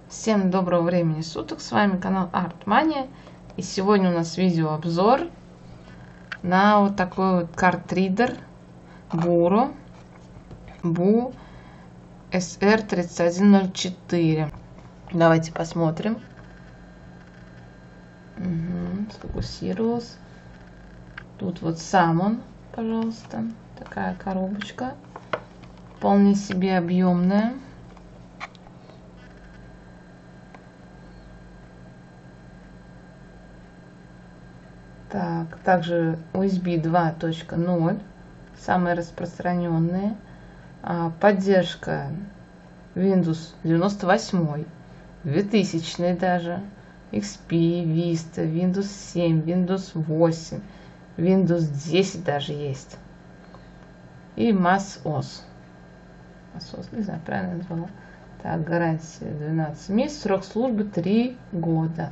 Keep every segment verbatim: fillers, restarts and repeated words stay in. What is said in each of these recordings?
Всем доброго времени суток, с вами канал Art-Mania, и сегодня у нас видеообзор на вот такой вот картридер Buro бу эс эр тридцать один ноль четыре. Давайте посмотрим. Угу, сфокусировался. Тут вот сам он, пожалуйста, такая коробочка, вполне себе объемная. Так, также ю эс би два точка ноль, самые распространенные. Поддержка Windows девяносто восемь, двухтысячный даже, икс пи, Vista, Windows семь, Windows восемь, Windows десять даже есть. И macOS. macOS, не знаю, правильно назвала. Так, гарантия двенадцать месяцев, срок службы три года.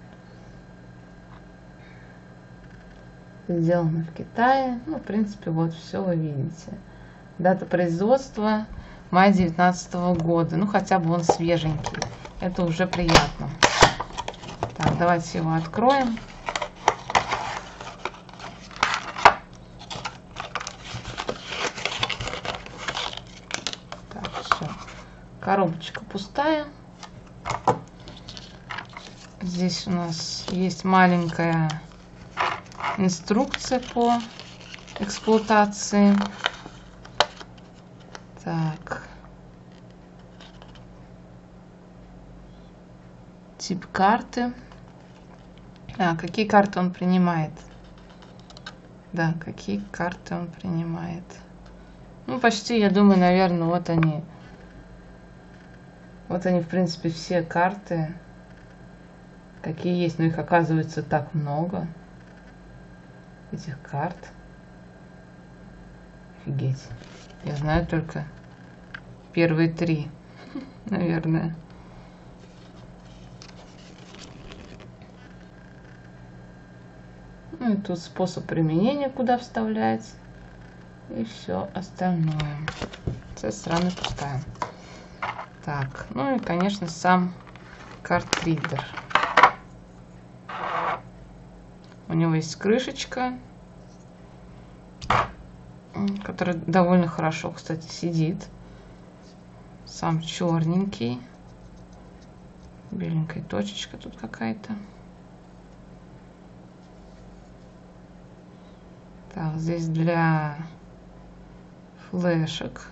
Сделано в Китае. Ну, в принципе, вот все вы видите. Дата производства мая девятнадцатого года. Ну, хотя бы он свеженький. Это уже приятно. Так, давайте его откроем. Так, все. Коробочка пустая. Здесь у нас есть маленькая инструкция по эксплуатации. Так. Тип карты. А, какие карты он принимает? Да, какие карты он принимает. Ну, почти, я думаю, наверное, вот они. Вот они, в принципе, все карты, какие есть. Но их, оказывается, так много. Этих карт. Офигеть. Я знаю только первые три, наверное. Ну и тут способ применения, куда вставлять. И все остальное. С этой стороны пустая. Так, ну и, конечно, сам картридер. У него есть крышечка, которая довольно хорошо, кстати, сидит. Сам черненький. Беленькая точечка тут какая-то. Так, здесь для флешек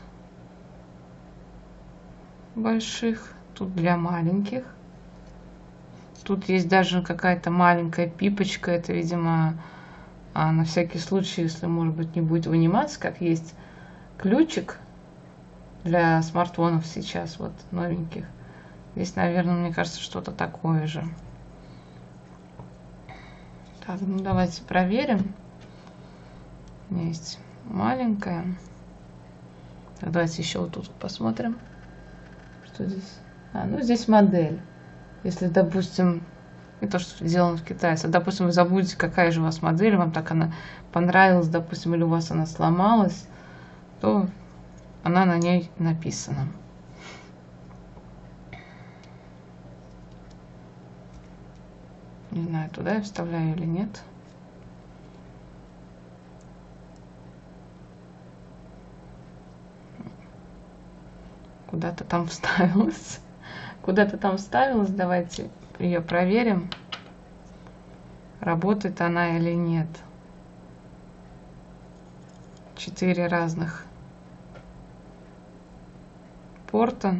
больших. Тут для маленьких. Тут есть даже какая-то маленькая пипочка. Это, видимо, на всякий случай, если, может быть, не будет выниматься, как есть ключик для смартфонов сейчас, вот, новеньких. Здесь, наверное, мне кажется, что-то такое же. Так, ну давайте проверим. У меня есть маленькая. Так, давайте еще вот тут посмотрим, что здесь. А, ну здесь модель. Если, допустим, и то, что сделано в Китае, если, допустим, вы забудете, какая же у вас модель, вам так она понравилась, допустим, или у вас она сломалась, то она на ней написана. Не знаю, туда я вставляю или нет. Куда-то там вставилась. Куда-то там вставилась. Давайте ее проверим, работает она или нет. Четыре разных порта.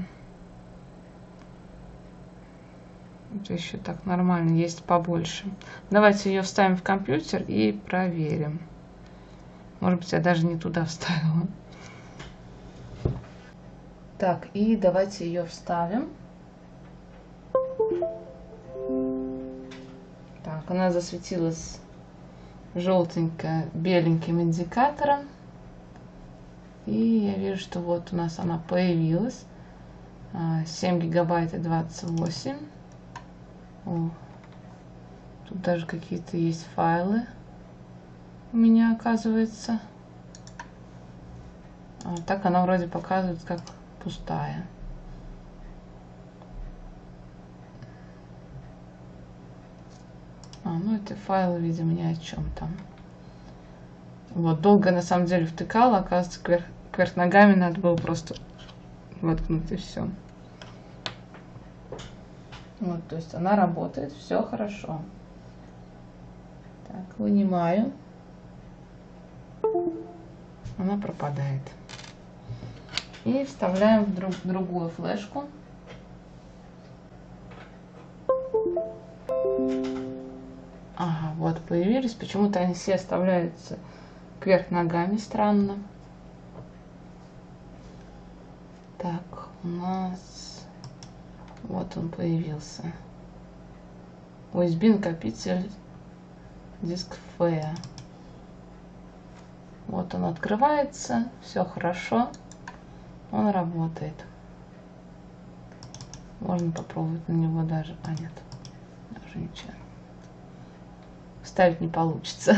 Это еще так нормально, есть побольше. Давайте ее вставим в компьютер и проверим. Может быть, я даже не туда вставила. Так, и давайте ее вставим. Так, она засветилась желтенько беленьким индикатором. И я вижу, что вот у нас она появилась. семь гигабайт и двадцать восемь. О, тут даже какие-то есть файлы у меня, оказывается. А так она вроде показывает как пустая. ну эти файлы, видимо, ни о чем там. Вот, долго на самом деле втыкала, оказывается, кверх, кверх ногами надо было просто воткнуть и все. Вот, то есть она работает, все хорошо. Так, вынимаю. Она пропадает. И вставляем в друг, другую флешку. Ага, вот появились. Почему-то они все оставляются кверх ногами, странно. Так, у нас вот он появился. ю эс би накопитель диск эф. Вот он открывается, все хорошо, он работает. Можно попробовать на него даже, а нет, даже ничего. Вставить не получится.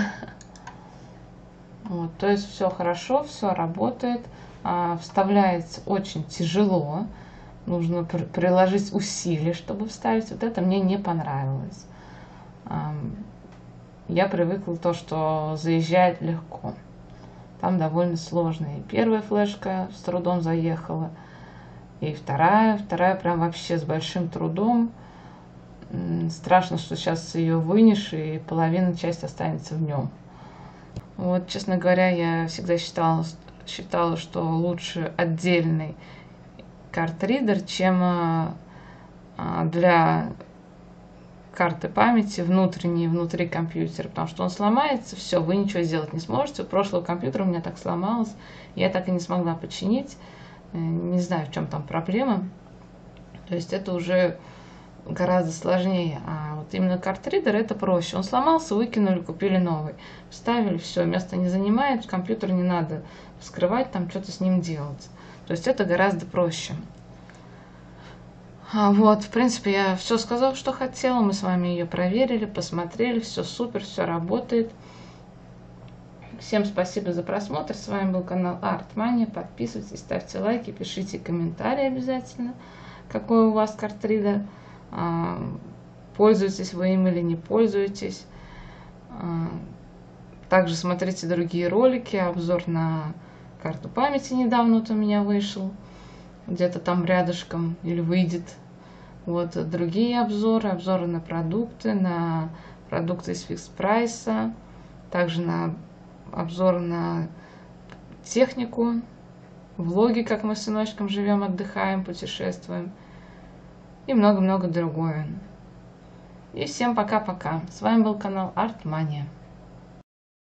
Вот, то есть все хорошо, все работает. А, вставляется очень тяжело. Нужно пр приложить усилия, чтобы вставить. Вот это мне не понравилось. А, я привыкла то, что заезжает легко. Там довольно сложно. И первая флешка с трудом заехала. И вторая. Вторая прям вообще с большим трудом. Страшно, что сейчас ее вынешь, и половина части останется в нем. Вот, честно говоря, я всегда считала, считала, что лучше отдельный картридер, чем для карты памяти внутренней, внутри компьютера, потому что он сломается, все, вы ничего сделать не сможете. У прошлого компьютера у меня так сломалось, я так и не смогла починить. Не знаю, в чем там проблема. То есть это уже гораздо сложнее. А вот именно картридер это проще. Он сломался, выкинули, купили новый. Вставили, все, место не занимает, компьютер не надо вскрывать, там что-то с ним делать. То есть это гораздо проще. А вот, в принципе, я все сказала, что хотела. Мы с вами ее проверили, посмотрели, все супер, все работает. Всем спасибо за просмотр. С вами был канал Артмания. Подписывайтесь, ставьте лайки, пишите комментарии обязательно, какой у вас картридер. Пользуетесь вы им или не пользуетесь. Также смотрите другие ролики. Обзор на карту памяти недавно вот у меня вышел. Где-то там рядышком или выйдет. Вот другие обзоры. Обзоры на продукты, на продукты из фикс прайса. Также на обзоры на технику. Влоги, как мы с сыночком живем, отдыхаем, путешествуем. И много-много другое. И всем пока-пока. С вами был канал Артмания.